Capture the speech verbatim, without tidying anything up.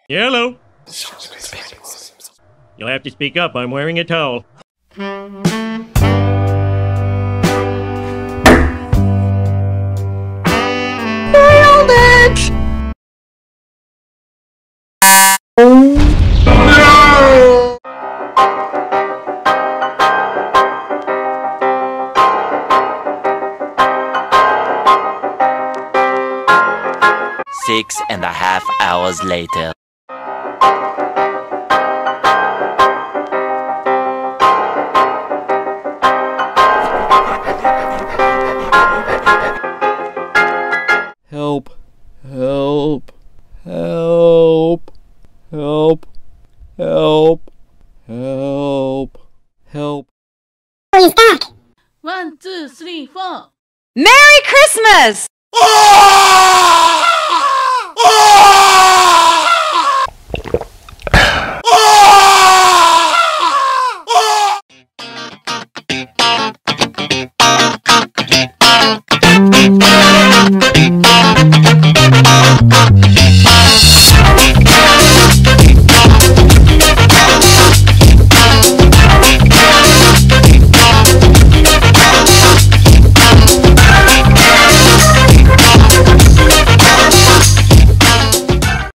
Hello. You'll have to speak up. I'm wearing a towel. Nailed it! Six and a half hours later. Help. Help. Help. Help. Help. Help. Help. Oh, he's back. One, two, three, four. Merry Christmas!